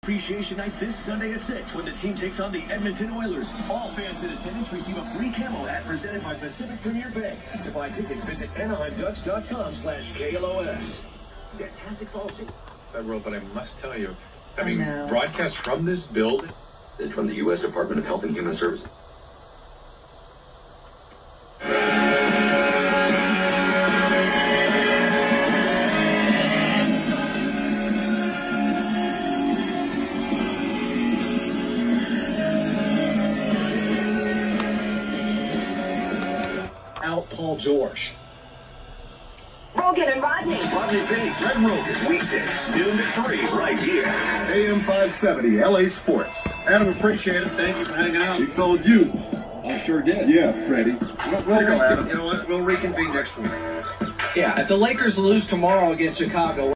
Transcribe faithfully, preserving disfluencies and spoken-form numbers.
Appreciation Night this Sunday at six when the team takes on the Edmonton Oilers. All fans in attendance receive a free camo hat presented by Pacific Premier Bank. To buy tickets, visit anaheim ducks dot com slash K L O S. Fantastic fall season. That role, but I must tell you, having broadcast from this building. It's from the U S Department of Health and Human Services. Out Paul George. Rogan and Rodney. Rodney Page, Red Rogan, weekdays, noon to three, right here. A M five seventy, L A Sports. Adam, appreciate it. Thank you for hanging out. He told you. I sure did. Yeah, Freddie. We'll, we'll go, Adam. You know what? We'll reconvene next week. Yeah, if the Lakers lose tomorrow against Chicago,